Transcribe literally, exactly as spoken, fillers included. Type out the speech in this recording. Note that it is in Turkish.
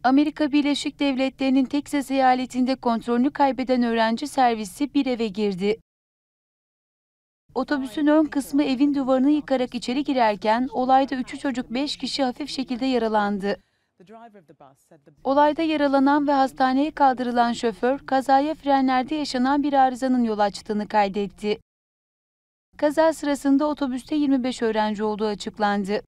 Amerika Birleşik Devletleri'nin Teksas eyaletinde kontrolünü kaybeden öğrenci servisi bir eve girdi. Otobüsün ön kısmı evin duvarını yıkarak içeri girerken olayda üçü çocuk beş kişi hafif şekilde yaralandı. Olayda yaralanan ve hastaneye kaldırılan şoför, kazaya frenlerde yaşanan bir arızanın yol açtığını kaydetti. Kaza sırasında otobüste yirmi beş öğrenci olduğu açıklandı.